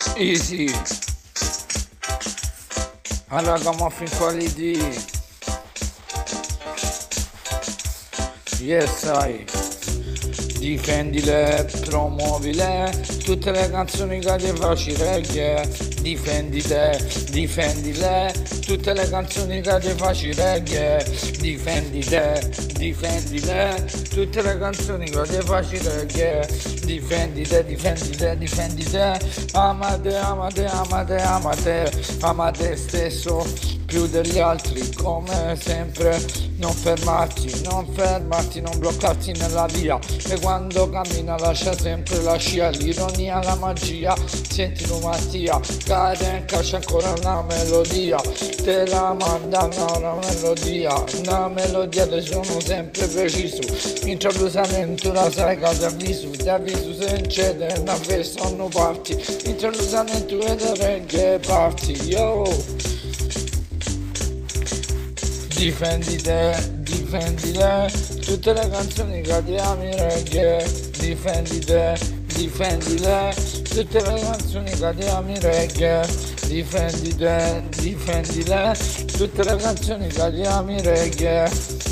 Easy, Ragamuffin Quality, yes I. Difendile, promuovile, tutte le canzoni che ti faccio reggae. Difendile, tutte le canzoni che ti faccio reggae. Difendile, tutte le canzoni che ti faccio reggae. Difendite, amate stesso più degli altri, come sempre. Non fermarti, non bloccarti nella via. E quando cammina lascia sempre la scia, l'ironia, la magia. Senti Mattia, cade in calcio ancora una melodia. Te la manda una melodia te sono sempre preciso. Introducimento la sai che ti avviso se incede una festa non parti. Introducimento e te reggae parti, yo. Difendile, tutte le canzoni che ti ami reggae. Difendile, tutte le canzoni che ti ami reggae. Difendile, tutte le canzoni che ti ami reggae.